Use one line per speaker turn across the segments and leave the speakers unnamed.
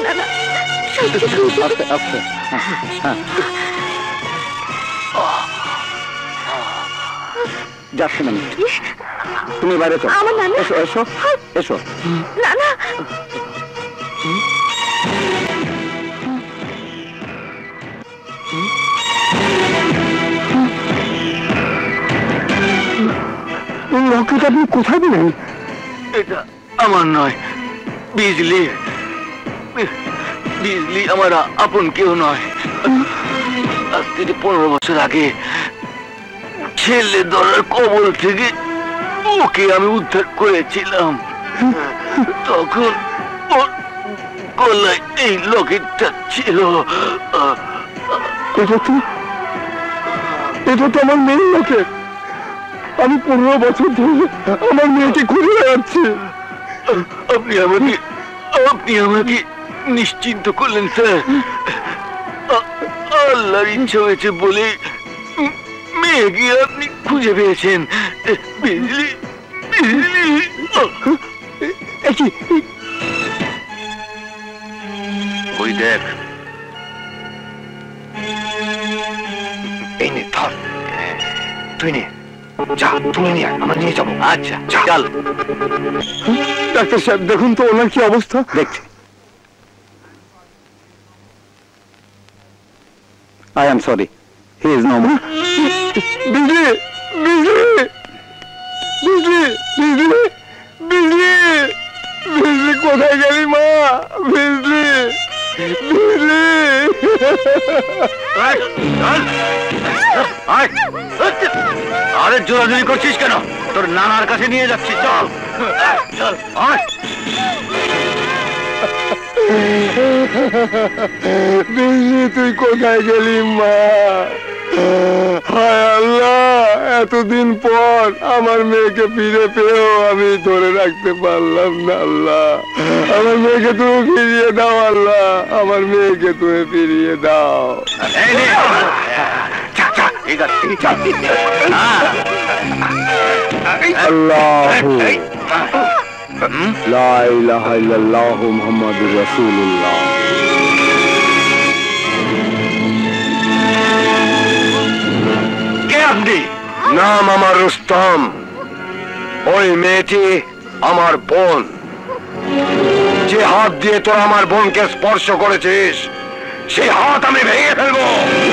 আস্তে আস্তে। যাচ্ছে না, তুমি বাইরে চলো। এসো এসো এসো।
না না,
লকেট আপনি কোথায় দিলেন?
এটা আমার নয়, বিজলি। বিজলি আমার আপন কেউ নয়। আজ থেকে 15 বছর আগে ছেলে ধরার কবল থেকে ওকে আমি উদ্ধার করেছিলাম। তখন ওর গলায় এই লকেটটা ছিল।
এটা তো আমার মেয়ের লকেট। আমি 15 বছর ধরে আমার মেয়েকে খুঁজে বেড়াচ্ছি।
আপনি আমাকে নিশ্চিন্ত করলেন স্যার। আল্লাহর ইচ্ছা হয়েছে বলে মেয়েকে আপনি খুঁজে পেয়েছেন। বিজলি, বিজলি। ওই দেখ,
এই নে ধর, তুই নে, যা তুলে নিয়ে আয়, আমরা নিয়ে যাবো।
আচ্ছা চল।
ডাক্তার সাহেব দেখুন তো ওনার কি অবস্থা। দেখছি। I am sorry. He is normal. বিজলি, বিজলি, বিজলি, বিজলি, বিজলি, বিজলি কোথায় গেলি মা? বিজলি, বিজলি।
আরে জোরাজুরি করছিস কেন? তোর নানার কাছে নিয়ে যাচ্ছি, চল চল।
বিজলি তুই কোথায় গেলি মা? হায় আল্লাহ, এতদিন পর আমার মেয়েকে ফিরে পেয়েও আমি ধরে রাখতে পারলাম না। আল্লাহ আমার মেয়েকে তুমি ফিরিয়ে দাও। আল্লাহ আমার মেয়েকে তুমি ফিরিয়ে দাও। আল্লাহু লা ইলাহা ইল্লাল্লাহু মুহাম্মাদুর রাসূলুল্লাহ। নাম আমার রুস্তম। ওই মেয়েটি আমার বোন। যে হাত দিয়ে তোরা আমার বোনকে স্পর্শ করেছিস সেই হাত আমি ভেঙে ফেলবো।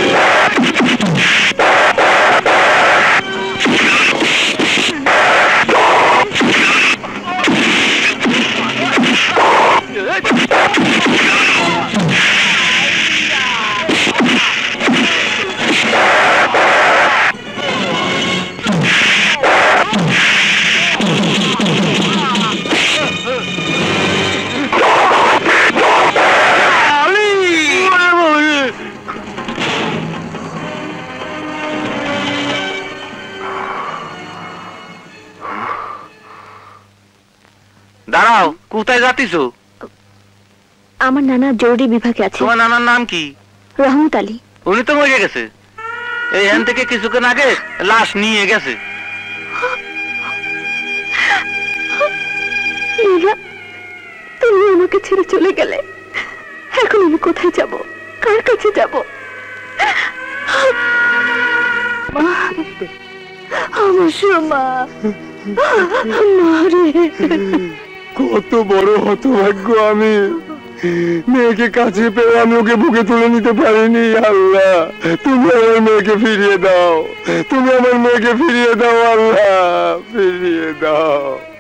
দাঁড়াও, কোথায় যাচ্ছিস?
আমার নানা জরুরি বিভাগে আছে।
তোমার নানার নাম কি?
রহমত আলী।
উনি তো মরে গেছে। এইখান থেকে কিছুক্ষণ আগে লাশ নিয়ে গেছে।
তুমি আমাকে ছেড়ে চলে গেলে, এখন আমি কোথায় যাব, কার কাছে যাব? আমার সোমা,
কত বড় হতভাগ্য আমি। মেয়েকে কাছে পেয়ে আমি ওকে বুকে তুলে নিতে পারিনি। আল্লাহ তুমি আমার মেয়েকে ফিরিয়ে দাও, তুমি আমার মেয়েকে ফিরিয়ে দাও। আল্লাহ ফিরিয়ে দাও।